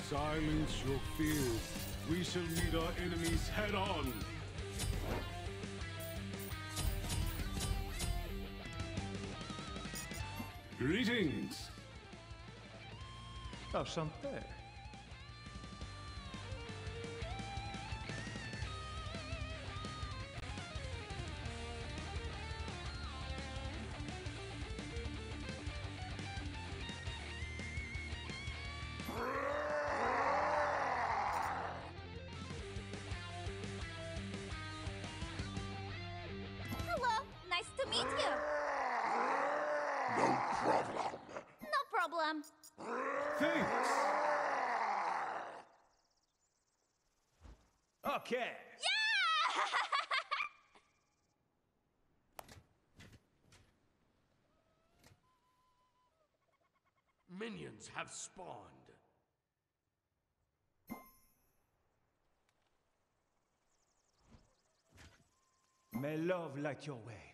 Silence your fears. We shall meet our enemies head on. Greetings. Enchanté. Hello, nice to meet you. No problem. No problem. Thanks. Okay. Minions have spawned. May love light your way.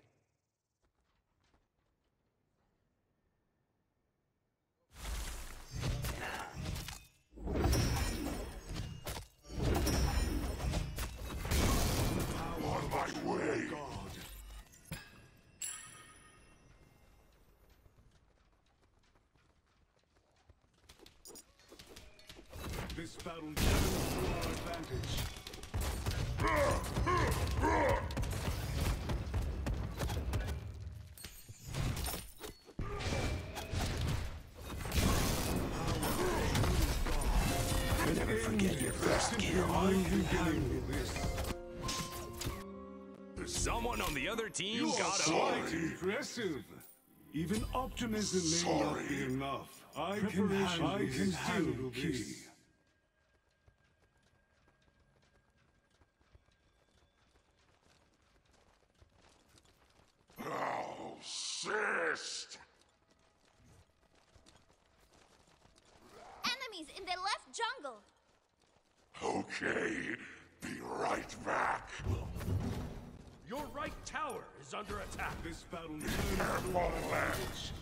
On my way. God. This battle turns to our advantage. Never forget your first kill. I can handle this. Someone on the other team You are got a quite impressive. Even optimism may not be Sorry. enough. I can handle this. Persist. Enemies in the left jungle. Okay, be right back. Your right tower is under attack. This battle turns to our Careful, advantage.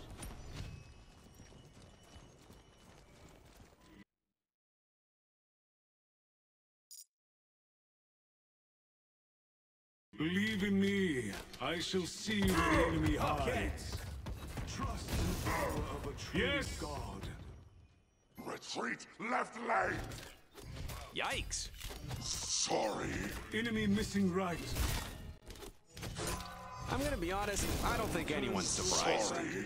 Believe in me, I shall see where the enemy hides. Trust in the power of a true God. Retreat left lane. Yikes. Sorry. Enemy missing right. I'm gonna be honest, I don't think anyone's surprised. Sorry.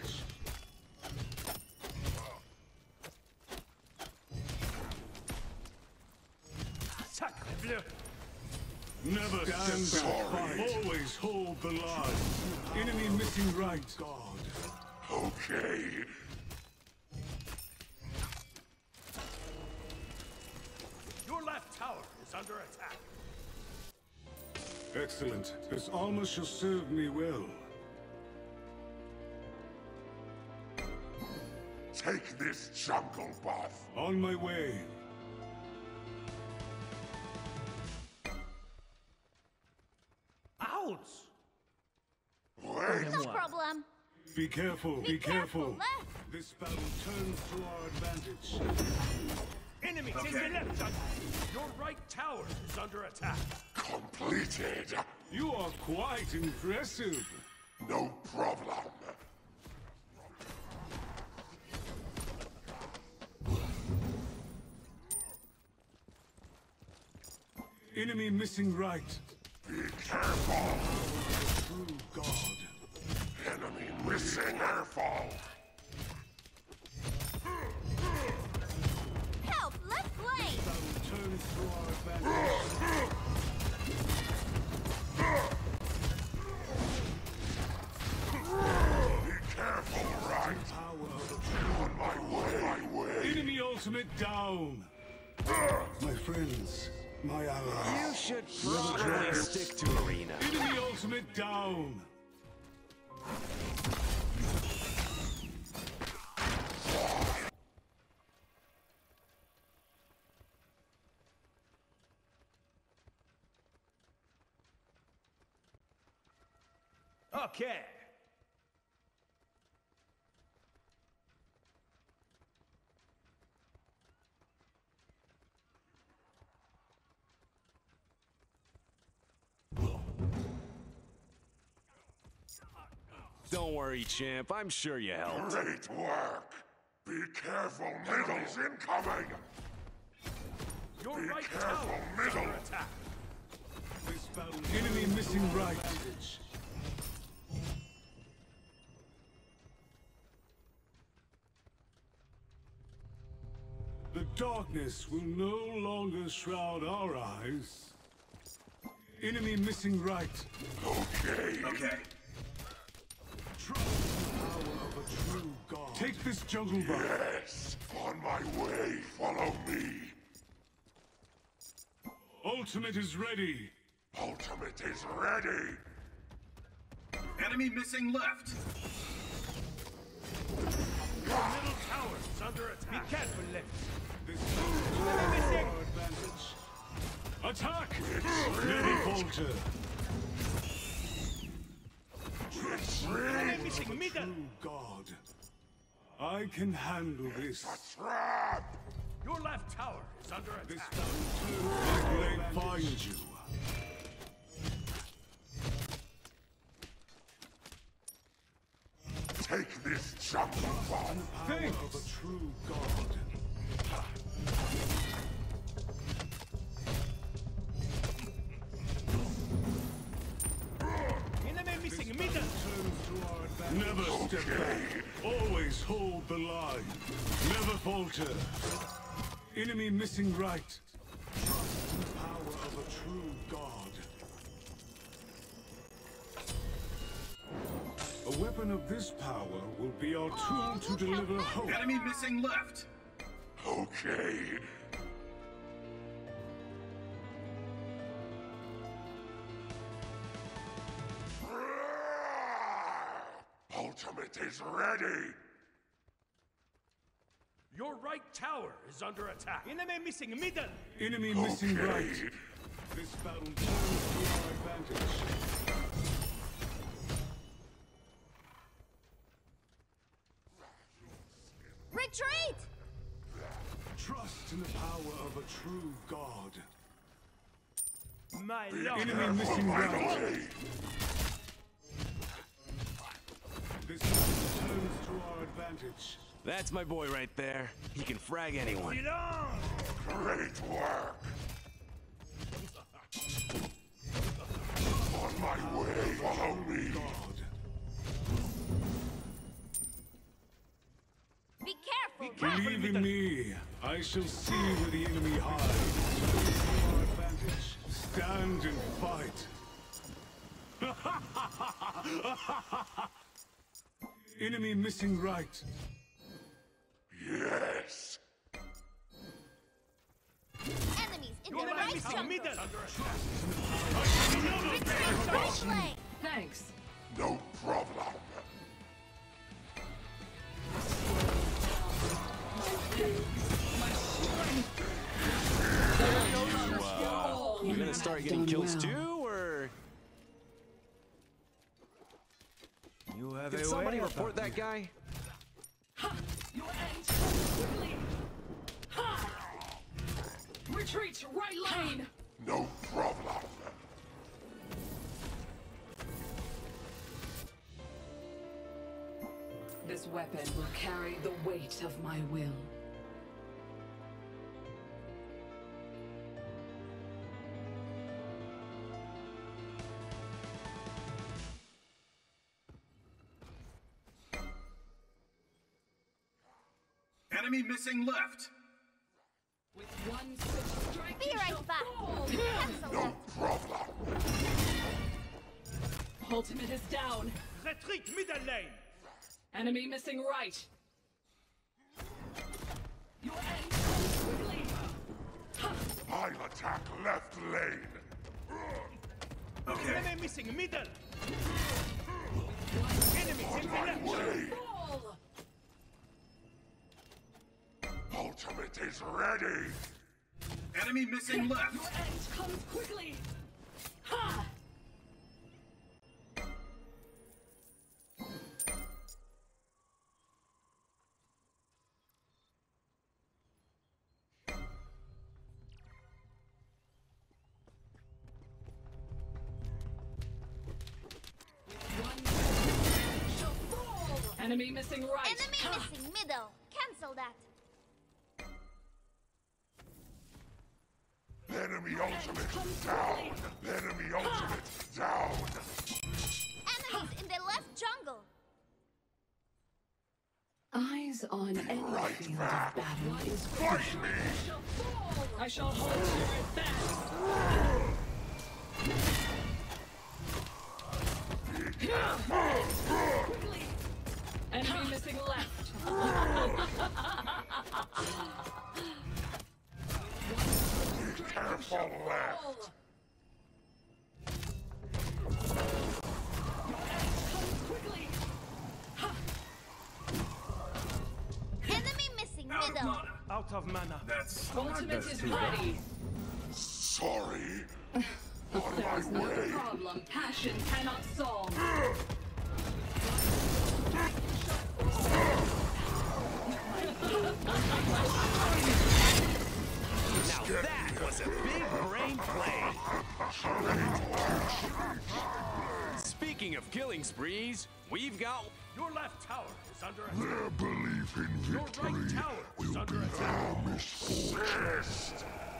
Sacre bleu. Never stand back. Always hold the line. Enemy missing right. God. Okay. Your left tower is under attack. Excellent. This armor shall serve me well. Take this jungle buff. On my way. Ouch! Wait. No problem. Be careful, be careful. Left. This battle turns to our advantage. Enemies in the left jungle. Your right tower is under attack. Completed. You are quite impressive. No problem. Enemy missing right. Be careful. True God. Enemy missing airfall. Help, left lane. Battle turns to our advantage. Be careful, right? Power of On my way. enemy ultimate down. My friends, my allies. You should probably stick to arena. Enemy ultimate down. Okay. Don't worry, champ. I'm sure you helped. Great work. Be careful, middle's incoming. Your Be right careful, tower is middle. under attack. This battle, enemy missing right. The darkness will no longer shroud our eyes. Enemy missing right. Okay. Trust the power of a true god. Take this jungle buff. Yes. On my way. Follow me. Ultimate is ready. Ultimate is ready. Enemy missing left. Your middle tower is under attack. Be careful, left. This is our advantage. Attack! Never falter. Enemy missing middle. True god. I can handle this. Trap. Your left tower is under This attack. battle turns may find you. Take this jungle bomb. Power of a true god. Enemy missing middle. Never step back. Always hold the line. Never falter. Enemy missing right. Trust in the power of a true god. A weapon of this power will be our tool to deliver hope. Enemy missing left. Okay. Ultimate is ready. Your right tower is under attack. Enemy missing middle. Enemy missing Okay. right. This battle turns to our advantage. Retreat! Trust in the power of a true god. My Be lord. Enemy careful, missing my right. way. This battle turns to our advantage. That's my boy right there. He can frag anyone. Get on. Great work. On my way. Follow me. God. Be careful! Believe in me. I shall see where the enemy hides. To our advantage. Stand and fight. Enemy missing right. Yes. Enemies in the Enemy right missing jungle. middle. Retreat! Right lane! Thanks. No problem. You gonna start getting kills too, or You have did a somebody way report that guy? Your end comes quickly. Ha! Retreat, right lane. No problem. This weapon will carry the weight of my will. Enemy missing left. With one such strike, Be you right shall back. fall. Excellent! Problem. Ultimate is down. Retreat middle lane. Enemy missing right. Your end comes quickly. I'll attack left lane. Enemy missing middle. Enemies in the left. Way. Fall. Ultimate is ready. Enemy missing Your left. end comes quickly. Ha! One Enemy missing right. Enemy missing middle. Cancel that. Enemy ultimate down! Enemy ultimate down! Enemies in the left jungle. Eyes on any Right field of back! battle is Fight me! I shall hold spirit fast. Quickly. Enemy missing left. Careful left! Quickly. Enemy missing Out of middle. mana. Out of mana. That's Ultimate is ready. Sorry! On There is my no way! problem passion cannot solve. Now that was a big brain play. Speaking of killing sprees, we've got Your left tower is under attack. Their belief in Your victory right tower is will under be attack. their misfortune.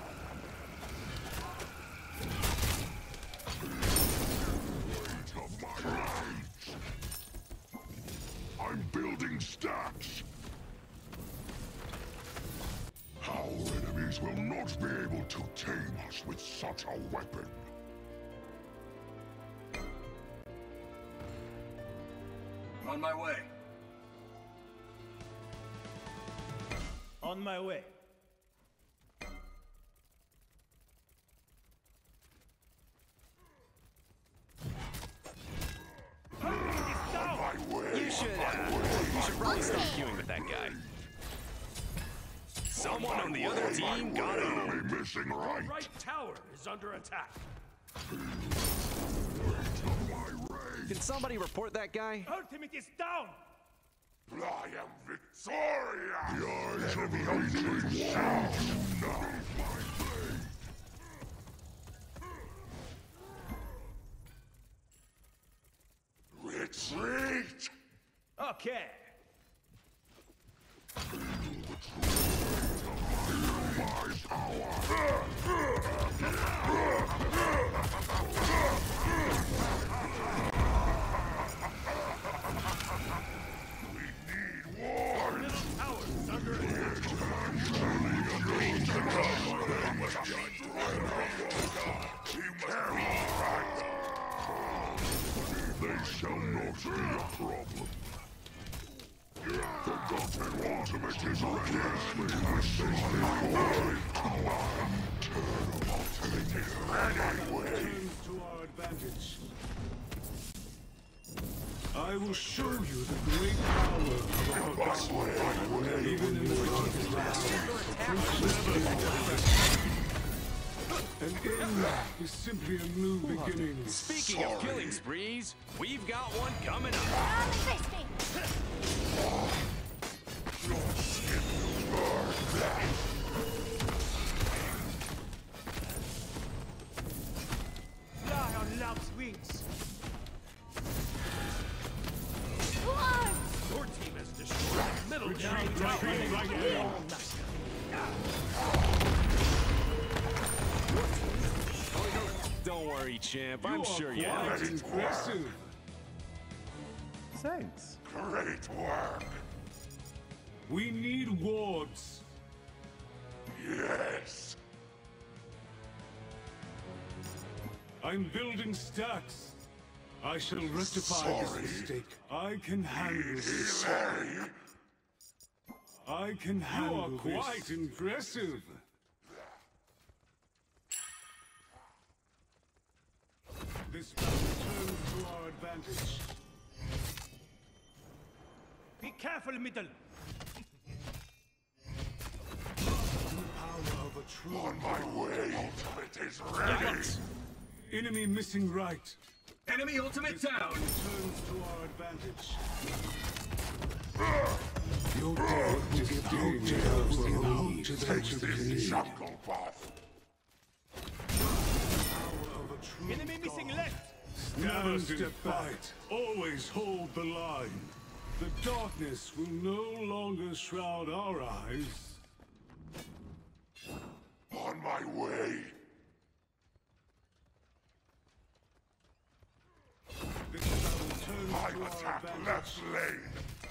Weight of my rage. I'm building stacks. Our enemies will not be able to tame us with such a weapon. on my way. On my way. You should probably stop queuing with that guy. Someone on the other team got him. Missing right. Right tower is under attack. Can somebody report that guy? Ultimate is down. I am Victoria! The eyes of the ultimate shall you now. Retreat! Okay. My power! We need war! Middle tower is under attack. They shall not be a problem. Forgotten ultimate is ready. Ultimate is ready. Turns to our advantage. I will show you the great power of our battle. Even in the darkest an end is simply a new beginning. Speaking of killing sprees, we've got one coming up. On the Christie. Fly on love's wings. War! Your team has destroyed the middle tower. Don't worry, champ. I'm sure you Quite have it. impressive. Thanks. Great work. We need wards. Yes. I'm building stacks. I shall rectify this Sorry. mistake. I can handle this. Sorry. I can handle this. You are quite impressive. This battle turns to our advantage. Be careful, middle. The power of a true On my way. Ultimate is ready. enemy missing right. Enemy ultimate down. Turns to our advantage. Your dead will give you deserves the hope to Take that this you jungle buff. Enemy missing left. Never step back. Always hold the line. The darkness will no longer shroud our eyes. On my way. This battle turns I to our attack advantage. left lane.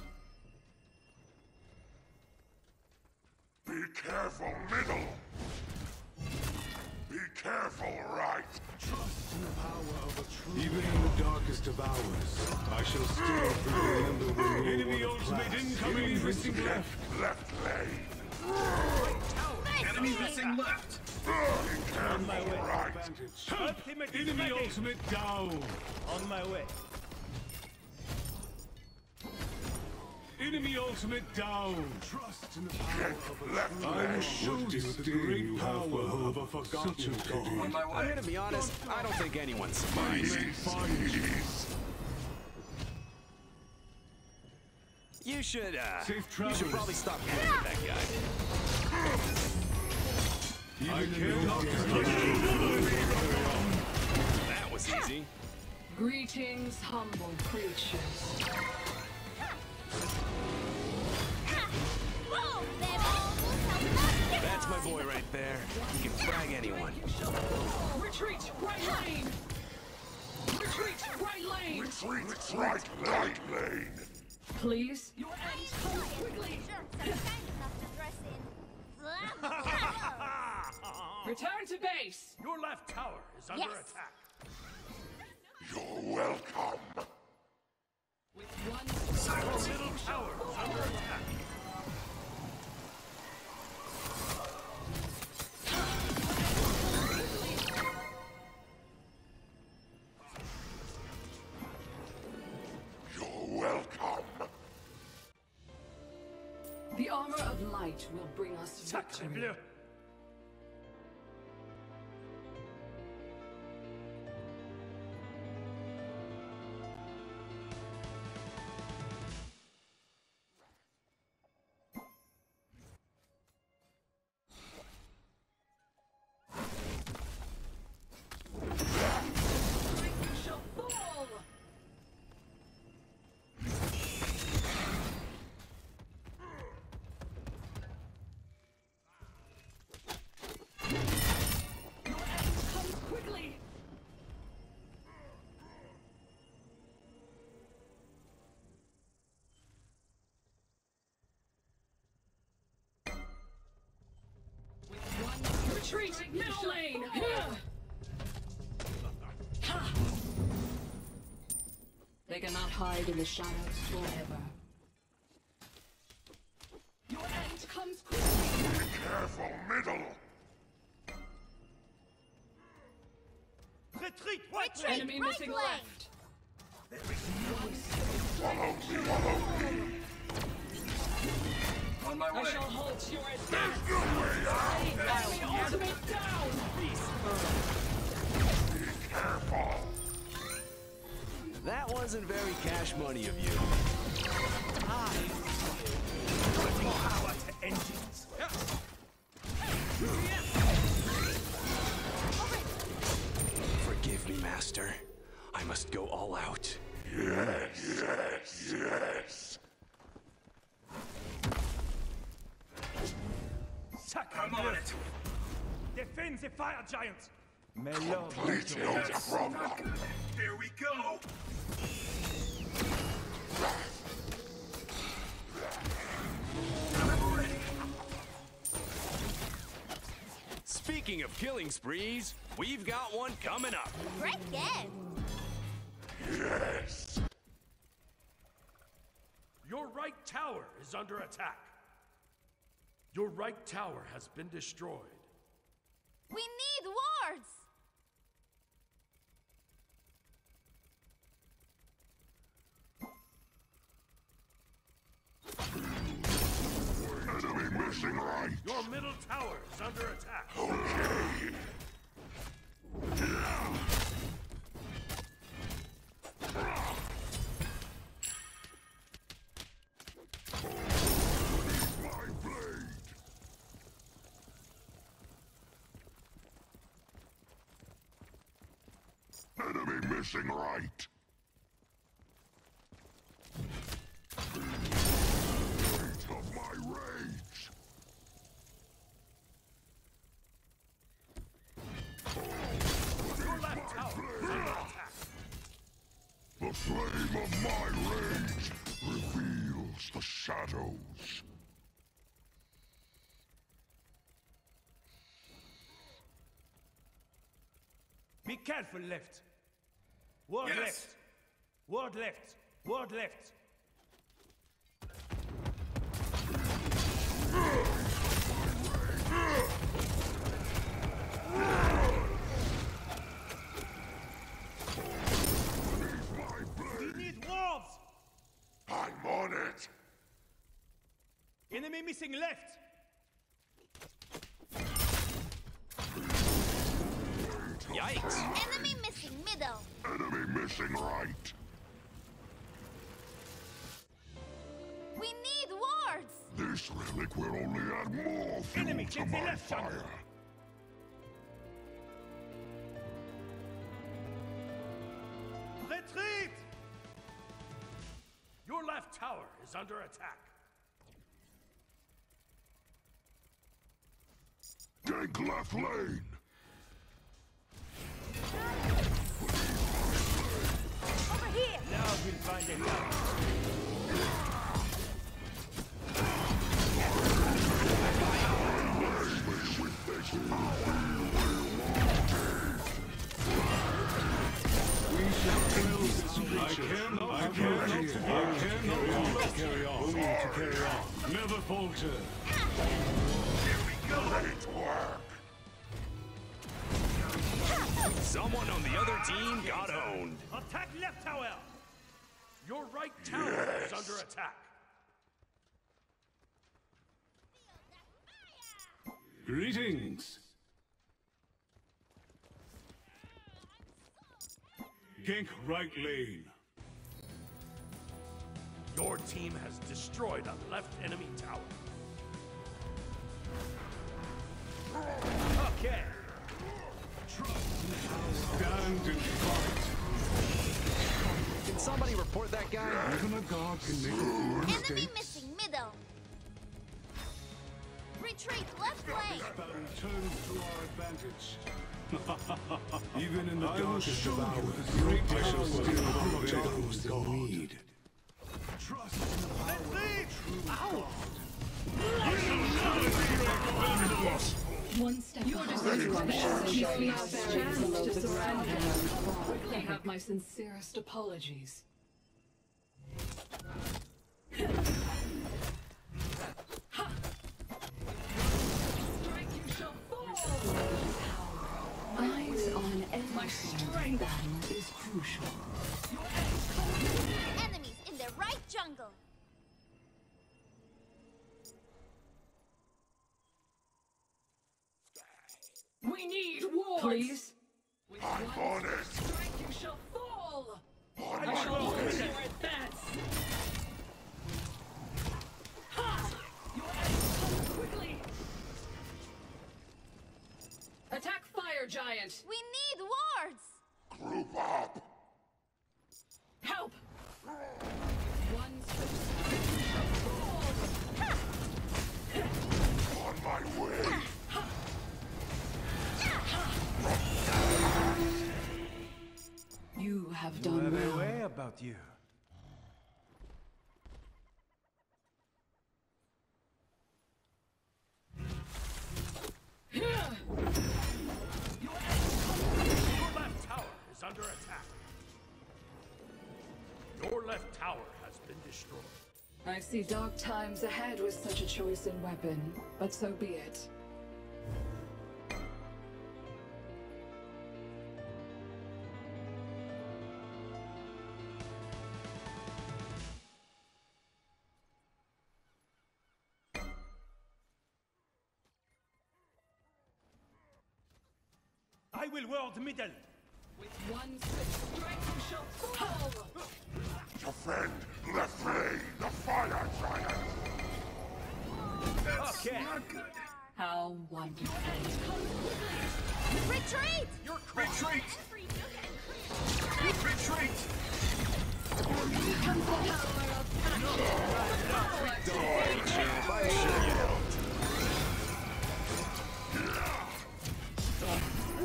Be careful, middle. Be careful, right. Trust in the power of a true. Even in the darkest of hours, I shall still remember when you enemy ultimate incoming missing left. Left lane. Enemy missing left. Be On my careful, way. right. Advantage. Ultimate is Enemy ready. ultimate down. On my way. Enemy ultimate down. Trust in the power of a Left true. I will lane. show you the great power of a forgotten On god. my I'm way. gonna be honest, I don't think anyone survives. You should, Safe you travels. should probably stop playing with that guy. I cannot That was easy. Greetings, humble creatures. Boom, baby. That's my boy right there. He can frag anyone. Retreat, right lane! Retreat, right lane! Retreat, right lane. Please? Your end comes quickly! Jerks are kind enough to dress in flannel. Return to base! Your left tower is under Yes. attack. You're welcome. With one Your middle tower is under attack. You're welcome. The armor of light will bring us Sacre victory. bleu. Shall fall! Your end comes quickly! With one retreat, middle lane! Ha! They cannot hide in the shadows forever. Your end comes quickly! Be careful, middle. Retreat, right Retreat. lane. Enemy right missing lane. left! On my I way. shall halt your advance! No way out. Enemy ultimate down! Be careful. That wasn't very cash money of you. Putting power to engines. Forgive me, Master. I must go all out. Yes. Sacre I'm on bleu. it. Defend the fire giant. Complete no problem. Here we go. I'm ready. Speaking of killing sprees, we've got one coming up. Cricket. Yes. Your right tower is under attack. Your right tower has been destroyed. We need wards. Enemy missing right. Your middle tower is under attack. Okay. My blade. Enemy missing right. My rage reveals the shadows. Be careful, left. Ward Yes. left. Ward left. Ward left. We need wards! I'm on it. Enemy missing left! Yikes! Enemy missing middle. Enemy missing right. We need wards. This relic will only add more fuel Enemy, to take the my left fire. jungle. Retreat! Your left tower is under attack. Gank left lane. Over here. Now we'll find a tower. I cannot carry on. Never falter. Great work. Someone on the other team got owned. Attack left tower! Your right tower is under attack. Greetings. Gank right lane. Your team has destroyed a left enemy tower. Okay. Stand and fight. Can somebody report that guy? Even a god can make a few Enemy mistakes. missing middle. Retreat left lane. Battle turns to our advantage. Even in the darkest of hours, great power still prevails those in need. Trust in the power of the true God. One step behind you are now chance to surrender. I have my sincerest apologies. Strike you shall fall. Eyes on enemy. My strength is crucial. Enemies in the right jungle. We need war. Please. I'm on it. Strike you shall fall. On I my shall way. lose your advance. Ha! Your enemy comes quickly. Attack fire giant. We need wards. Group up. Help. One step shall fall. On my way. You have done well. about you. Your left tower is under attack. Your left tower has been destroyed. I see dark times ahead with such a choice in weapon, but so be it. I will ward middle. With one swift strike you shall fall! Defend left lane. The fire giant. Okay. How wonderful. Retreat. Retreat! Retreat! Comes the power of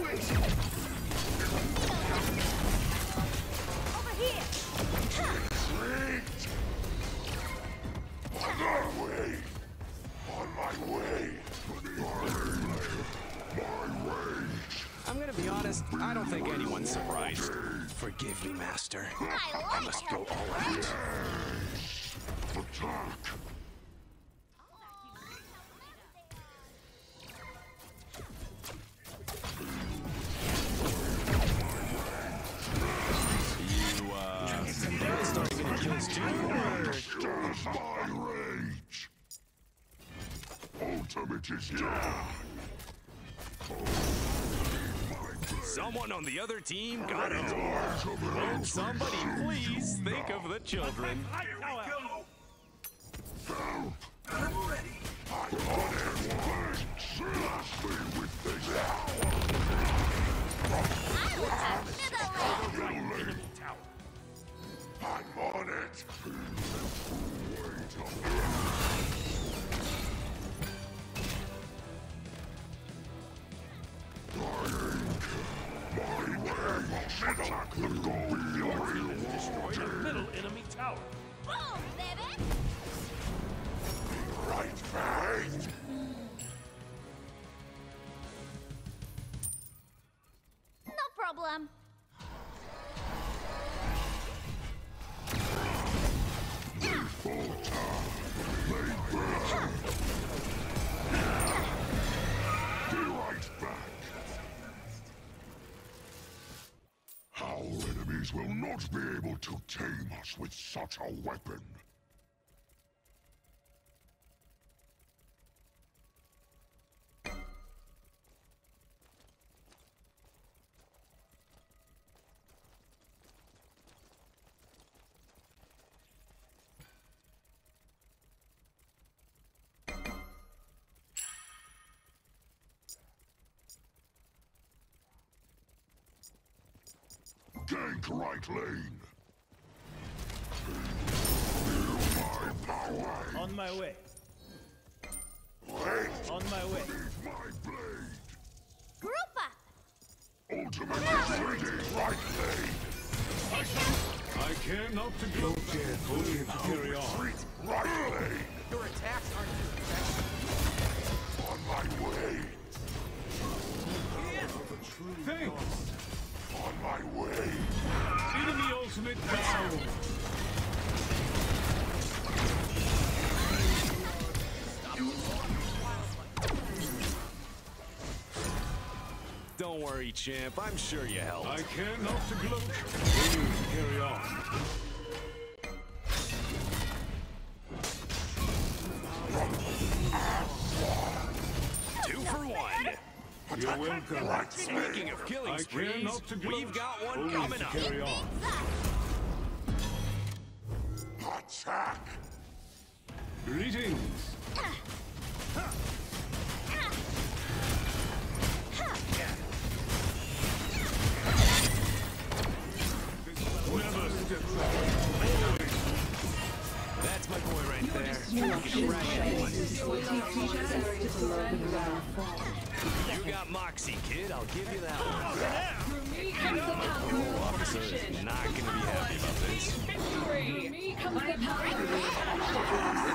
Over here. Forgive me, Master. I must go all out. Attack! Starting to kills too? Stirs my rage! Ultimate is here! Someone on the other team got it. Won't somebody please think of the children? Here we go. Help! I'm ready. I'm on it! Slash me with this! I will have middle lane. Enemy tower. I'm on it! Wait up! Attack the goal! Destroy the middle enemy tower. Boom, baby. Right face! No problem. Be right back! Our enemies will not be able to tame us with such a weapon. Gank right lane. Feel my power. On my way. Wait. On my way. Beneath my blade. Group up. Ultimate is ready. Right lane. I care not to gloat there, only to carry on. Retreat. Right lane. Your attacks aren't effective. On my way. Thanks. On my way. Enemy ultimate down. Don't worry, champ. I'm sure you helped. I care not to gloat, only to carry on. Two for one. You're welcome. Speaking of killing I care sprees, not to gloat, we've got one only coming to up. carry on. Attack. Greetings. Never step back. Always. That's my boy right there. You got moxie, kid. I'll give you that one. Officer is not going to be happy about this. For me comes the power.